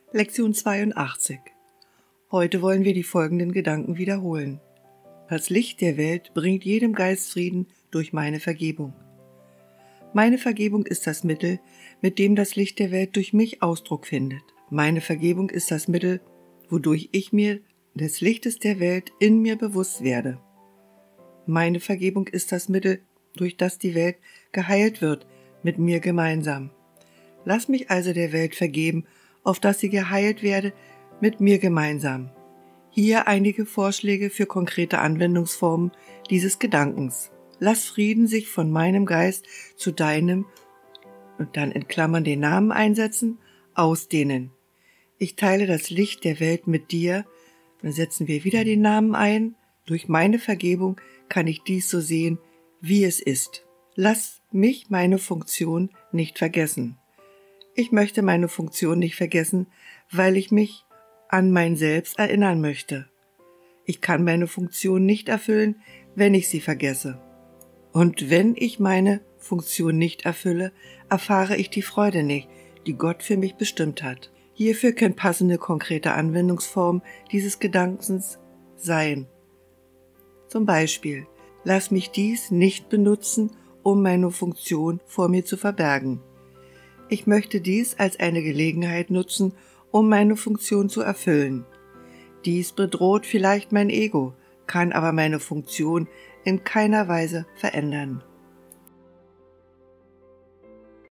Lektion 82. Heute wollen wir die folgenden Gedanken wiederholen. Das Licht der Welt bringt jedem Geist Frieden durch meine Vergebung. Meine Vergebung ist das Mittel, mit dem das Licht der Welt durch mich Ausdruck findet. Meine Vergebung ist das Mittel, wodurch ich mir des Lichtes der Welt in mir bewusst werde. Meine Vergebung ist das Mittel, durch das die Welt geheilt wird, mit mir gemeinsam. Lass mich also der Welt vergeben, auf dass sie geheilt werde, mit mir gemeinsam. Hier einige Vorschläge für konkrete Anwendungsformen dieses Gedankens. Lass Frieden sich von meinem Geist zu deinem, und dann in Klammern den Namen einsetzen, ausdehnen. Ich teile das Licht der Welt mit dir, dann setzen wir wieder den Namen ein. Durch meine Vergebung kann ich dies so sehen, wie es ist. Lass mich meine Funktion nicht vergessen. Ich möchte meine Funktion nicht vergessen, weil ich mich an mein Selbst erinnern möchte. Ich kann meine Funktion nicht erfüllen, wenn ich sie vergesse. Und wenn ich meine Funktion nicht erfülle, erfahre ich die Freude nicht, die Gott für mich bestimmt hat. Hierfür können passende konkrete Anwendungsformen dieses Gedankens sein. Zum Beispiel, lass mich dies nicht benutzen, um meine Funktion vor mir zu verbergen. Ich möchte dies als eine Gelegenheit nutzen, um meine Funktion zu erfüllen. Dies bedroht vielleicht mein Ego, kann aber meine Funktion in keiner Weise verändern.